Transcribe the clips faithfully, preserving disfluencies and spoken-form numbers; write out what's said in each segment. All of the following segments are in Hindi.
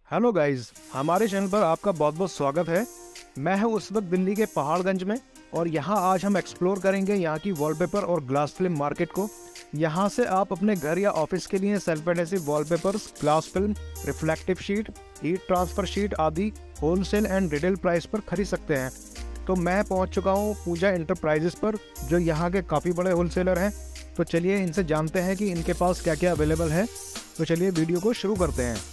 हेलो गाइस, हमारे चैनल पर आपका बहुत बहुत स्वागत है। मैं हूं उस वक्त दिल्ली के पहाड़गंज में और यहां आज हम एक्सप्लोर करेंगे यहां की वॉलपेपर और ग्लास फिल्म मार्केट को। यहां से आप अपने घर या ऑफिस के लिए self adhesive wallpapers, glass film, reflective sheet, heat transfer sheet आदि होलसेल एंड रिटेल प्राइस पर खरीद सकते हैं। तो मैं पहुंच चुका हूं पूजा इंटरप्राइजेस पर, जो यहाँ के काफ़ी बड़े होलसेलर हैं। तो चलिए इनसे जानते हैं कि इनके पास क्या क्या अवेलेबल है। तो चलिए वीडियो को शुरू करते हैं।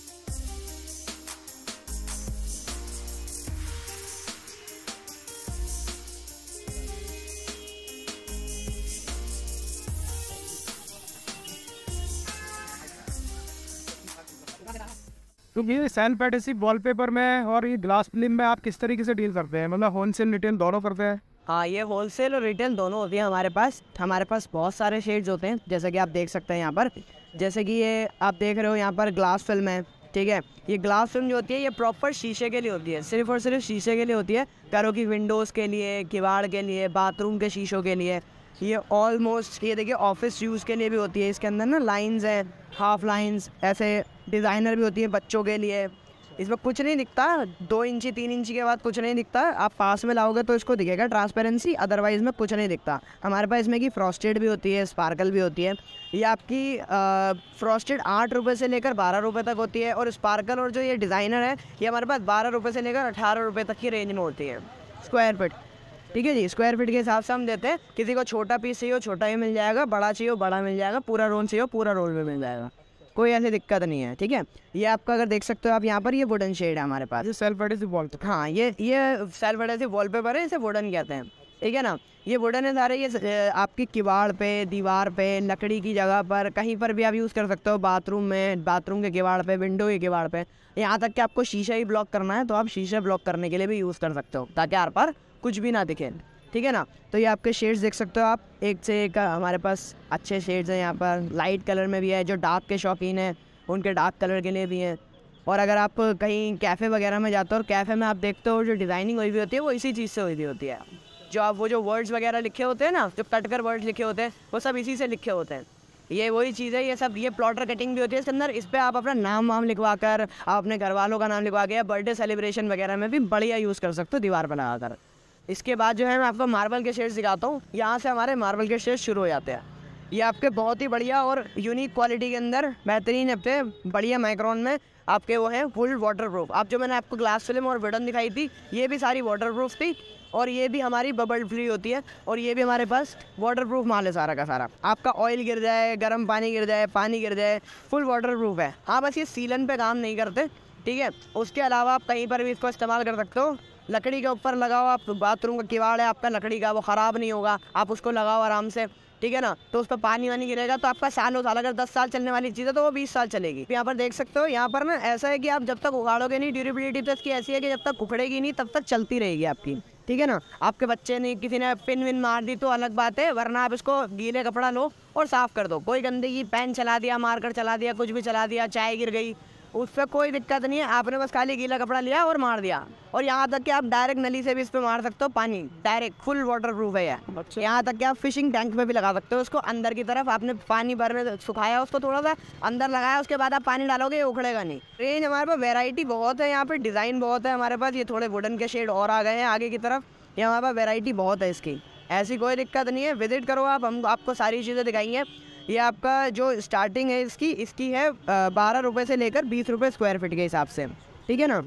तो ये सेल्फ एडहेसिव वॉलपेपर में और ये ग्लास फिल्म में आप किस तरीके से डील करते हैं? मतलब होलसेल रिटेल दोनों करते हैं? हाँ, ये होलसेल और रिटेल दोनों होती है हमारे पास। हमारे पास बहुत सारे शेड्स होते हैं, जैसे कि आप देख सकते हैं यहाँ पर। जैसे कि ये आप देख रहे हो यहाँ पर ग्लास फिल्म है, ठीक है। ये ग्लास फिल्म जो होती है ये प्रॉपर शीशे के लिए होती है, सिर्फ और सिर्फ शीशे के लिए होती है। घरों की विंडोज़ के लिए, किवाड़ के लिए, बाथरूम के शीशों के लिए। ये ऑलमोस्ट ये देखिए ऑफिस यूज़ के लिए भी होती है। इसके अंदर ना लाइंस हैं, हाफ लाइंस, ऐसे डिज़ाइनर भी होती है बच्चों के लिए। इसमें कुछ नहीं दिखता, दो इंची तीन इंची के बाद कुछ नहीं दिखता। आप पास में लाओगे तो इसको दिखेगा ट्रांसपेरेंसी, अदरवाइज में कुछ नहीं दिखता। हमारे पास इसमें की फ्रॉस्टेड भी होती है, स्पार्कल भी होती है। ये आपकी फ्रॉस्टेड आठ रुपये से लेकर बारह रुपये तक होती है, और स्पार्कल और जो ये डिज़ाइनर है ये हमारे पास बारह रुपये से लेकर अठारह रुपये तक की रेंज में होती है स्क्वायर फिट। ठीक है जी, स्क्वायर फीट के हिसाब से हम देते हैं। किसी को छोटा पीस चाहिए हो छोटा ही मिल जाएगा, बड़ा चाहिए हो बड़ा मिल जाएगा, पूरा रोल चाहिए हो पूरा रोल में मिल जाएगा, कोई ऐसी दिक्कत नहीं है। ठीक है, ये आपका अगर देख सकते हो आप यहाँ पर, ये वुडन शेड है हमारे पास। ये सेल्फ एडहेसिव वॉलपेपर? हाँ, ये ये सेल्फ एडहेसिव वॉलपेपर है, इसे वुडन कहते हैं। ठीक है ना, ये वुडन है सारे। ये आपकी किवाड़ पे, दीवार पे, लकड़ी की जगह पर, कहीं पर भी आप यूज़ कर सकते हो। बाथरूम में, बाथरूम के किवाड़ पे, विंडो के किवाड़ पे, यहाँ तक कि आपको शीशा ही ब्लॉक करना है तो आप शीशा ब्लॉक करने के लिए भी यूज़ कर सकते हो, ताकि आर पार कुछ भी ना दिखे। ठीक है ना। तो ये आपके शेड्स देख सकते हो आप, एक से एक हमारे पास अच्छे शेड्स हैं यहाँ पर। लाइट कलर में भी है, जो डार्क के शौकीन हैं उनके डार्क कलर के लिए भी हैं। और अगर आप कहीं कैफ़े वगैरह में जाते हो और कैफ़े में आप देखते हो जो डिज़ाइनिंग हुई हुई होती है वो इसी चीज़ से हुई हुई होती है। जो आप वो जो वर्ड्स वगैरह लिखे होते हैं ना, जो कट कर वर्ड्स लिखे होते हैं, वो सब इसी से लिखे होते हैं। ये वही चीज़ है, ये सब ये प्लॉटर कटिंग भी होती है इसके अंदर। इस पर आप अपना नाम वाम लिखवा कर, आप अपने घर वालों का नाम लिखवा के, बर्थडे सेलिब्रेशन वगैरह में भी बढ़िया यूज़ कर सकते हो दीवार पर लगा कर। इसके बाद जो है मैं आपको मार्बल के शेड्स दिखाता हूँ। यहाँ से हमारे मार्बल के शेड्स शुरू हो जाते हैं। ये आपके बहुत ही बढ़िया और यूनिक क्वालिटी के अंदर बेहतरीन अपने बढ़िया माइक्रोन में आपके वो हैं फुल वाटर प्रूफ। आप जो मैंने आपको ग्लास फिल्म और वुडन दिखाई थी, ये भी सारी वाटर प्रूफ थी, और ये भी हमारी बबल फ्री होती है, और ये भी हमारे पास वाटर प्रूफ माल है सारा का सारा। आपका ऑयल गिर जाए, गर्म पानी गिर जाए, पानी गिर जाए, फुल वाटर प्रूफ है। हाँ, बस ये सीलन पे काम नहीं करते, ठीक है। उसके अलावा आप कहीं पर भी इसको इस्तेमाल कर सकते हो। लकड़ी के ऊपर लगाओ आप, बाथरूम का किवाड़ है आपका लकड़ी का, वो ख़राब नहीं होगा, आप उसको लगाओ आराम से। ठीक है ना, तो उस पर पानी वानी गिरेगा तो आपका सालों साल, अगर दस साल चलने वाली चीज़ है तो वो बीस साल चलेगी। यहाँ पर देख सकते हो, यहाँ पर ना ऐसा है कि आप जब तक उगाड़ोगे नहीं, ड्यूरेबिलिटी तो इसकी ऐसी है कि जब तक उखड़ेगी नहीं तब तक चलती रहेगी आपकी। ठीक है ना। आपके बच्चे ने किसी ने पिन विन मार दी तो अलग बात है, वरना आप इसको गीले कपड़ा लो और साफ़ कर दो। कोई गंदगी, पेन चला दिया, मार्कर चला दिया, कुछ भी चला दिया, चाय गिर गई, उस पर कोई दिक्कत नहीं है। आपने बस खाली गीला कपड़ा लिया और मार दिया। और यहाँ तक कि आप डायरेक्ट नली से भी इस पर मार सकते हो पानी, डायरेक्ट फुल वाटर प्रूफ है ये। अच्छा। यहाँ तक कि आप फिशिंग टैंक में भी लगा सकते हो उसको। अंदर की तरफ आपने पानी भरने सुखाया, उसको थोड़ा सा अंदर लगाया, उसके बाद आप पानी डालोगे, ये उखड़ेगा नहीं। रेंज हमारे पास वेराइटी बहुत है, यहाँ पर डिज़ाइन बहुत है हमारे पास। ये थोड़े वुडन के शेड और आ गए हैं आगे की तरफ। यहाँ हमारे पास वेराइटी बहुत है इसकी, ऐसी कोई दिक्कत नहीं है। विजिट करो आप, हम आपको सारी चीज़ें दिखाएंगे। ये आपका जो स्टार्टिंग है इसकी इसकी है बारह रुपये से लेकर बीस रुपये स्क्वायर फीट के हिसाब से। ठीक है ना।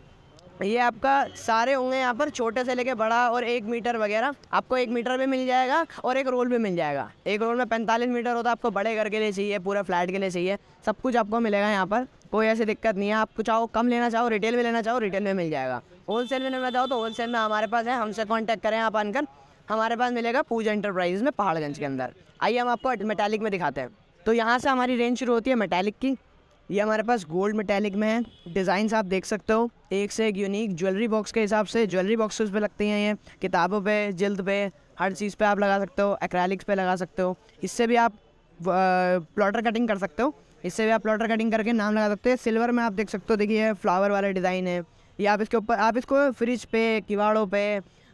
ये आपका सारे होंगे यहाँ पर, छोटे से लेके बड़ा, और एक मीटर वगैरह आपको एक मीटर भी मिल जाएगा और एक रोल भी मिल जाएगा। एक रोल में पैंतालीस मीटर होता है, आपको बड़े घर के लिए चाहिए, पूरा फ्लैट के लिए चाहिए, सब कुछ आपको मिलेगा यहाँ पर। कोई ऐसी दिक्कत नहीं है। आप चाहो कम लेना चाहो, रिटेल में लेना चाहो, रिटेल में मिल जाएगा। होलसेल में लेना चाहो तो होलसेल में हमारे पास है, हमसे कॉन्टैक्ट करें आप आनकर। हमारे पास मिलेगा पूजा इंटरप्राइजेस में पहाड़गंज के अंदर। आइए हम आपको मेटालिक में दिखाते हैं। तो यहाँ से हमारी रेंज शुरू होती है मेटालिक की। ये हमारे पास गोल्ड मेटालिक में है। डिज़ाइंस आप देख सकते हो, एक से एक यूनिक। ज्वेलरी बॉक्स के हिसाब से ज्वेलरी बॉक्सेस पे लगती हैं ये, किताबों पे, जिल्द पे, हर चीज़ पे आप लगा सकते हो। एक्रेलिक्स पे लगा सकते हो। इससे भी आप प्लॉटर कटिंग कर सकते हो, इससे भी आप प्लॉटर कटिंग करके नाम लगा सकते हो। सिल्वर में आप देख सकते हो, देखिए फ्लावर वाला डिज़ाइन है। ये आप इसके ऊपर, आप इसको फ्रिज पे, किवाड़ों पे,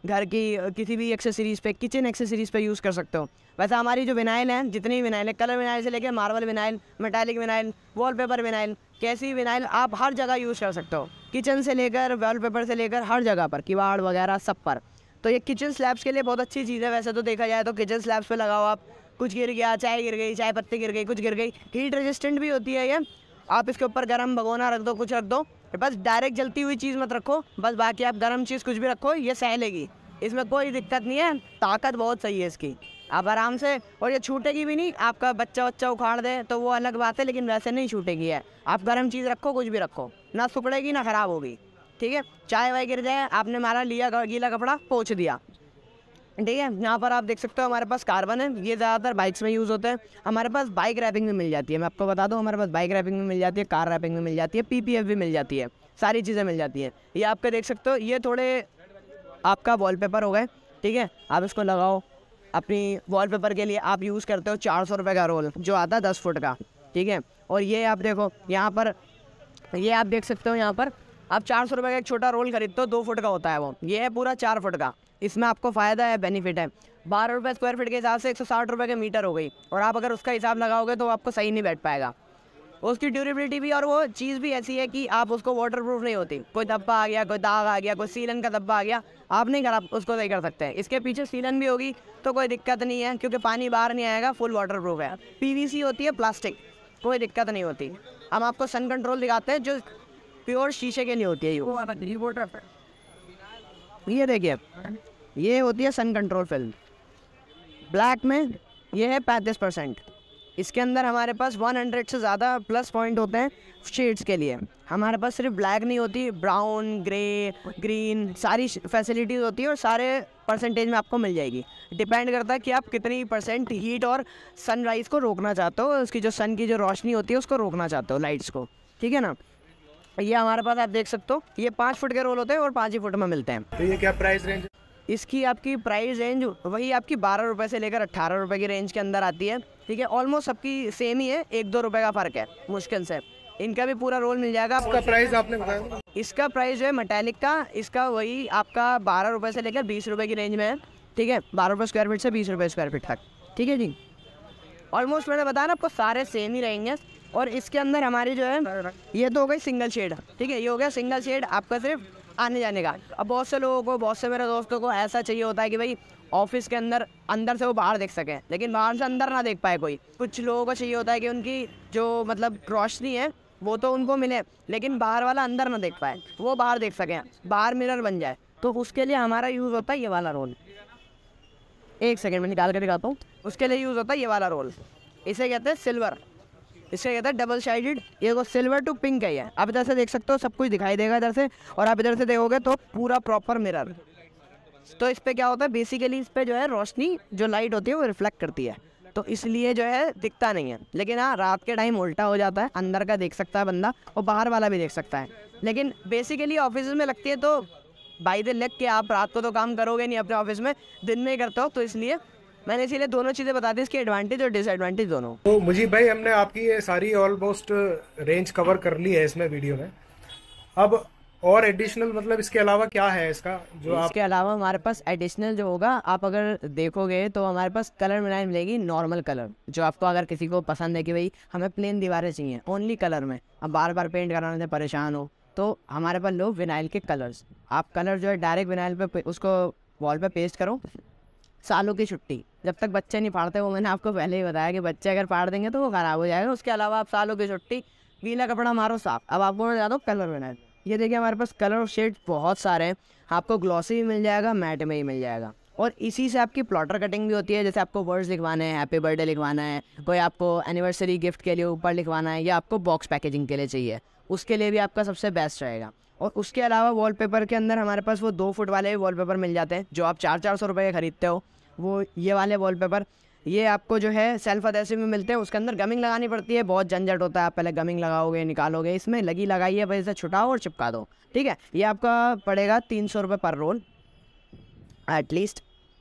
घर की किसी भी एक्सेसरीज़ पे, किचन एक्सेसरीज़ पे यूज़ कर सकते हो। वैसे हमारी जो विनाइल हैं, जितनी भी विनाइल है, कलर विनाइल से लेकर marble vinyl, metallic vinyl, wallpaper vinyl, कैसी विनाइल आप हर जगह यूज़ कर सकते हो। किचन से लेकर वॉलपेपर से लेकर हर जगह पर, किवाड़ वगैरह सब पर। तो ये किचन स्लैब्स के लिए बहुत अच्छी चीज़ है। वैसे तो देखा जाए तो किचन स्लैब्स पे लगाओ आप, कुछ गिर गया, चाय गिर गई, चाय पत्ती गिर गई, कुछ गिर गई, हीट रेजिस्टेंट भी होती है ये। आप इसके ऊपर गर्म भगोना रख दो, कुछ रख दो, बस डायरेक्ट जलती हुई चीज़ मत रखो, बस बाकी आप गर्म चीज़ कुछ भी रखो, ये सह लेगी, इसमें कोई दिक्कत नहीं है। ताकत बहुत सही है इसकी, आप आराम से, और ये छूटेगी भी नहीं। आपका बच्चा बच्चा उखाड़ दे तो वो अलग बात है, लेकिन वैसे नहीं छूटेगी है। आप गर्म चीज़ रखो, कुछ भी रखो, ना सुखड़ेगी ना ख़राब होगी, ठीक है। चाय वाय गिर जाए, आपने मारा लिया गीला कपड़ा पोंछ दिया, ठीक है। यहाँ पर आप देख सकते हो हमारे पास कार्बन है, ये ज़्यादातर बाइक्स में यूज़ होता है। हमारे पास बाइक रैपिंग में मिल जाती है, मैं आपको बता दूँ, हमारे पास बाइक रैपिंग में मिल जाती है, कार रैपिंग में मिल जाती है, पीपीएफ भी मिल जाती है, सारी चीज़ें मिल जाती है। ये आपके देख सकते हो, ये थोड़े आपका वॉलपेपर हो गए, ठीक है। आप इसको लगाओ अपनी वॉलपेपर के लिए, आप यूज़ करते हो चार सौ रुपये का रोल जो आता है दस फुट का, ठीक है। और ये आप देखो यहाँ पर, ये आप देख सकते हो यहाँ पर, आप चार सौ रुपये का एक छोटा रोल खरीदते हो, दो फुट का होता है वो, ये है पूरा चार फुट का। इसमें आपको फ़ायदा है, बेनिफिट है। बारह रुपये स्क्वायर फीट के हिसाब से एक सौ साठ रुपये के मीटर हो गई, और आप अगर उसका हिसाब लगाओगे तो आपको सही नहीं बैठ पाएगा। उसकी ड्यूरेबिलिटी भी, और वो चीज़ भी ऐसी है कि आप उसको वाटर प्रूफ नहीं होती। कोई धब्बा आ गया, कोई दाग आ गया, कोई सीलन का धब्बा आ गया, आप नहीं कर उसको सही कर सकते हैं। इसके पीछे सीलन भी होगी तो कोई दिक्कत नहीं है, क्योंकि पानी बाहर नहीं आएगा, फुल वाटर प्रूफ है। पीवीसी होती है प्लास्टिक, कोई दिक्कत नहीं होती। हम आपको सन कंट्रोल दिखाते हैं जो प्योर शीशे के लिए होती है। ये देखिए, ये होती है सन कंट्रोल फिल्म, ब्लैक में ये है पैंतीस परसेंट। इसके अंदर हमारे पास सौ से ज़्यादा प्लस पॉइंट होते हैं शेड्स के लिए। हमारे पास सिर्फ ब्लैक नहीं होती, ब्राउन, ग्रे, ग्रीन, सारी फैसिलिटीज़ होती है, और सारे परसेंटेज में आपको मिल जाएगी। डिपेंड करता है कि आप कितनी परसेंट हीट और सनराइज़ को रोकना चाहते हो, उसकी जो सन की जो रोशनी होती है उसको रोकना चाहते हो, लाइट्स को, ठीक है ना। ये हमारे पास आप देख सकते हो, ये पाँच फुट के रोल होते हैं और पाँच ही फुट में मिलते हैं। तो ये क्या प्राइस रेंज? इसकी आपकी प्राइस रेंज वही आपकी बारह रुपये से लेकर अट्ठारह रुपये की रेंज के अंदर आती है, ठीक है। ऑलमोस्ट सबकी सेम ही है, एक दो रुपये का फ़र्क है मुश्किल से। इनका भी पूरा रोल मिल जाएगा। इसका प्राइस आपने बताया? इसका प्राइस जो है मेटालिक का, इसका वही आपका बारह रुपये से लेकर बीस रुपये की रेंज में है, ठीक है। बारह रुपये स्क्वायर फीट से बीस रुपये स्क्वायर फीट तक, ठीक है जी। ऑलमोस्ट मैंने बताया ना आपको, सारे सेम ही रहेंगे। और इसके अंदर हमारी जो है, ये तो हो गई सिंगल शेड, ठीक है। ये हो गया सिंगल शेड आपका सिर्फ आने जाने का। अब बहुत से लोगों को, बहुत से मेरे दोस्तों को ऐसा चाहिए होता है कि भाई ऑफिस के अंदर अंदर से वो बाहर देख सकें, लेकिन बाहर से अंदर ना देख पाए कोई। कुछ लोगों को चाहिए होता है कि उनकी जो मतलब रोशनी है वो तो उनको मिले, लेकिन बाहर वाला अंदर ना देख पाए, वो बाहर देख सकें, बाहर मिरर बन जाए। तो उसके लिए हमारा यूज़ होता है ये वाला रोल। एक सेकेंड में निकाल कर दिखाता हूँ। उसके लिए यूज़ होता है ये वाला रोल, इसे कहते हैं सिल्वर, इसे कहते हैं डबल साइडेड। ये को सिल्वर टू पिंक है ये। आप इधर से देख सकते हो, सब कुछ दिखाई देगा इधर से, और आप इधर से देखोगे तो पूरा प्रॉपर मिरर। तो इस पे क्या होता है, बेसिकली इस पे जो है रोशनी, जो लाइट होती है वो रिफ्लेक्ट करती है, तो इसलिए जो है दिखता नहीं है। लेकिन हाँ, रात के टाइम उल्टा हो जाता है, अंदर का देख सकता है बंदा और बाहर वाला भी देख सकता है। लेकिन बेसिकली ऑफिस में लगती है, तो बाई द लक के आप रात को तो काम करोगे नहीं अपने ऑफिस में, दिन में ही करते हो। तो इसलिए मैंने इसीलिए दोनों चीज़ें बता दी, इसके एडवांटेज और डिसएडवांटेज दोनों। तो मुझे भाई, हमने आपकी ये सारी ऑलमोस्ट रेंज कवर कर ली है इसमें वीडियो में। अब और एडिशनल मतलब इसके अलावा क्या है इसका जो आप? इसके अलावा हमारे पास एडिशनल जो होगा, आप अगर देखोगे तो हमारे पास कलर विनाइल मिलेगी, नॉर्मल कलर, जो आपको अगर किसी को पसंद है कि भाई हमें प्लेन दीवारें चाहिए ओनली कलर में, अब बार बार पेंट कराने से परेशान हो, तो हमारे पास लो विनाइल के कलर्स। आप कलर जो है डायरेक्ट विनाइल पे उसको वॉल पे पेस्ट करो, सालों की छुट्टी, जब तक बच्चे नहीं फाड़ते, वो मैंने आपको पहले ही बताया कि बच्चे अगर फाड़ देंगे तो वो ख़राब हो जाएगा। उसके अलावा आप सालों की छुट्टी, गीला कपड़ा मारो साफ। अब आपको मैं बता दूँ कलर विनाइल, ये देखिए हमारे पास कलर शेड बहुत सारे हैं, आपको ग्लॉसी भी मिल जाएगा, मैट में ही मिल जाएगा। और इसी से आपकी प्लॉटर कटिंग भी होती है, जैसे आपको वर्ड्स लिखवाने हैं, हैप्पी बर्थडे लिखवाना है, कोई आपको एनिवर्सरी गिफ्ट के लिए ऊपर लिखवाना है, या आपको बॉक्स पैकेजिंग के लिए चाहिए, उसके लिए भी आपका सबसे बेस्ट रहेगा। और उसके अलावा वॉलपेपर के अंदर हमारे पास वो दो फुट वाले वॉलपेपर मिल जाते हैं, जो आप चार चार सौ रुपये के खरीदते हो, वो ये वाले वॉलपेपर। ये आपको जो है सेल्फ अडेसिव में मिलते हैं, उसके अंदर गमिंग लगानी पड़ती है, बहुत झंझट होता है, आप पहले गमिंग लगाओगे, निकालोगे, इसमें लगी लगाइए, बस इसे छुटाओ और चिपका दो, ठीक है। ये आपका पड़ेगा तीन सौ रुपये पर रोल एटलीस्ट।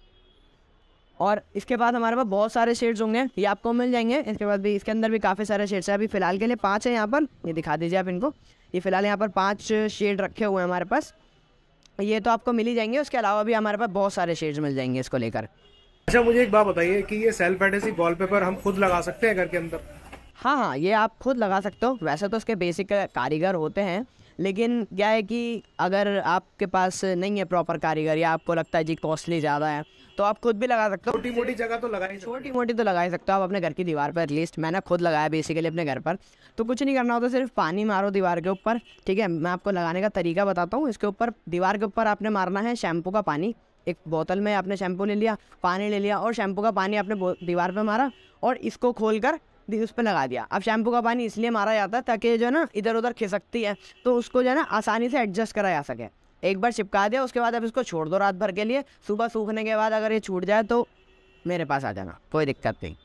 और इसके बाद हमारे पास बहुत सारे शेड्स होंगे, ये आपको मिल जाएंगे। इसके बाद भी इसके अंदर भी काफ़ी सारे शेड्स हैं, अभी फ़िलहाल के लिए पाँच है यहाँ पर, ये दिखा दीजिए आप इनको। ये फ़िलहाल यहाँ पर पाँच शेड रखे हुए हैं हमारे पास, ये तो आपको मिल ही जाएंगे, उसके अलावा भी हमारे पास बहुत सारे शेड्स मिल जाएंगे इसको लेकर। अच्छा, मुझे एक बात बताइए कि ये सेल्फ एडहेसिव वॉलपेपर हम खुद लगा सकते हैं घर के अंदर? हाँ हाँ, ये आप खुद लगा सकते हो। वैसे तो उसके बेसिक कारीगर होते हैं, लेकिन क्या है कि अगर आपके पास नहीं है प्रॉपर कारीगर या आपको लगता है जी कॉस्टली ज़्यादा है, तो आप खुद भी लगा सकते हो। छोटी मोटी जगह तो लगा ही सकते छोटी मोटी तो लगा ही सकते हो आप अपने घर की दीवार पर। एटलीस्ट मैंने खुद लगाया बेसिकली अपने घर पर। तो कुछ नहीं करना होता, सिर्फ पानी मारो दीवार के ऊपर, ठीक है। मैं आपको लगाने का तरीका बताता हूँ। इसके ऊपर, दीवार के ऊपर आपने मारना है शैम्पू का पानी। एक बोतल में आपने शैम्पू ले लिया, पानी ले लिया और शैम्पू का पानी आपने दीवार पर मारा और इसको खोल कर उस पर लगा दिया। अब शैम्पू का पानी इसलिए मारा जाता है ताकि जो है ना इधर उधर खिसकती है, तो उसको जो है ना आसानी से एडजस्ट करा जा सके। एक बार चिपका दिया, उसके बाद अब इसको छोड़ दो रात भर के लिए। सुबह सूखने के बाद अगर ये छूट जाए तो मेरे पास आ जाना, कोई दिक्कत नहीं।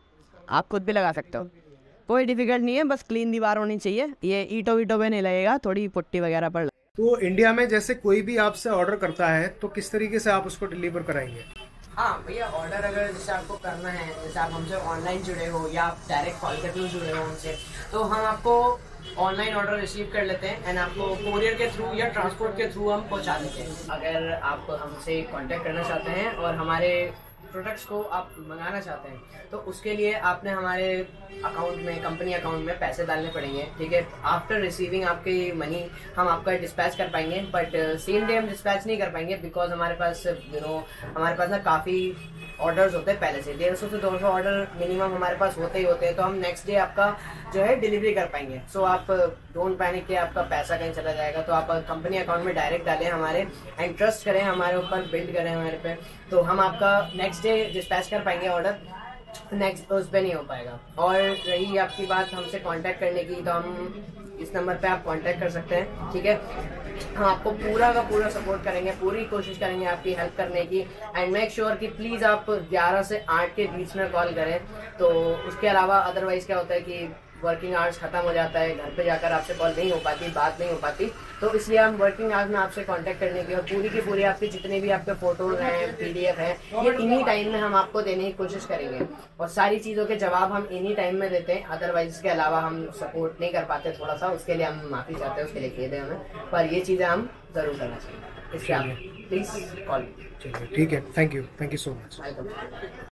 आप खुद भी लगा सकते हो, कोई डिफिकल्ट नहीं है, बस क्लीन दीवार होनी चाहिए। ये ईंटों वीटों पे नहीं लगेगा, थोड़ी पुट्टी वगैरह पर। तो इंडिया में जैसे कोई भी आपसे ऑर्डर करता है तो किस तरीके से आप उसको डिलीवर कराएंगे? हाँ भैया, ऑर्डर अगर जैसे आपको करना है, जैसे आप हमसे ऑनलाइन जुड़े हो या आप डायरेक्ट कॉल करके जुड़े हो हमसे, तो हम आपको ऑनलाइन ऑर्डर रिसीव कर लेते हैं एंड आपको कोरियर के थ्रू या ट्रांसपोर्ट के थ्रू हम पहुंचा देते हैं। अगर आप हमसे कांटेक्ट करना चाहते हैं और हमारे प्रोडक्ट्स को आप मंगाना चाहते हैं, तो उसके लिए आपने हमारे अकाउंट में, कंपनी अकाउंट में पैसे डालने पड़ेंगे, ठीक है। आफ्टर रिसीविंग आपकी मनी हम आपका डिस्पैच कर पाएंगे, बट सेम डे हम डिस्पैच नहीं कर पाएंगे बिकॉज हमारे पास यू नो हमारे पास ना काफ़ी ऑर्डर्स होते हैं पहले से। डेढ़ सौ से दो सौ ऑर्डर मिनिमम हमारे पास होते ही होते हैं, तो हम नेक्स्ट डे आपका जो है डिलीवरी कर पाएंगे। सो आप डोंट पैनिक कि आपका पैसा कहीं चला जाएगा, तो आप कंपनी अकाउंट में डायरेक्ट डालें हमारे एंड ट्रस्ट करें हमारे ऊपर, बिल्ड करें हमारे पे, तो हम आपका नेक्स्ट डे डिस्पैच कर पाएंगे ऑर्डर। नेक्स्ट उस पर नहीं हो पाएगा। और रही आपकी बात हमसे कांटेक्ट करने की, तो हम इस नंबर पे आप कांटेक्ट कर सकते हैं, ठीक है। हम आपको पूरा का पूरा सपोर्ट करेंगे, पूरी कोशिश करेंगे आपकी हेल्प करने की। एंड मेक श्योर कि प्लीज़ आप ग्यारह से आठ के बीच में कॉल करें। तो उसके अलावा अदरवाइज क्या होता है कि वर्किंग आवर्स खत्म हो जाता है, घर पे जाकर आपसे कॉल नहीं हो पाती, बात नहीं हो पाती, तो इसलिए हम वर्किंग आवर्स में आपसे कांटेक्ट करने की और पूरी की पूरी आपकी जितने भी आपके फोटोज हैं, पीडीएफ है, ये इन्हीं टाइम में हम आपको देने की कोशिश करेंगे और सारी चीज़ों के जवाब हम इन्हीं टाइम में देते हैं। अदरवाइज इसके अलावा हम सपोर्ट नहीं कर पाते थोड़ा सा, उसके लिए हम माफ़ी चाहते हैं, उसके लिए खेद है हमें, पर ये चीज़ें हम ज़रूर करना चाहिए। इसलिए आप प्लीज़ कॉल। चलिए ठीक है, thank you, thank you so much. Welcome.